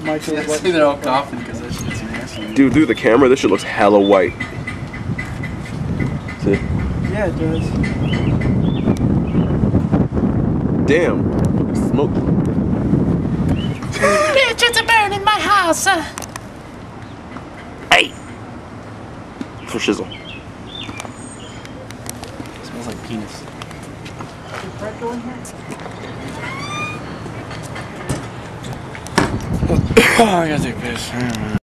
Yeah, see, they're all coughing because that shit's nasty. Dude, through the camera, this shit looks hella white. See? Yeah, it does. Damn. Smoke. Bitch, it's a burn in my house. Hey. For shizzle. It smells like penis. Oh, I gotta take a piss.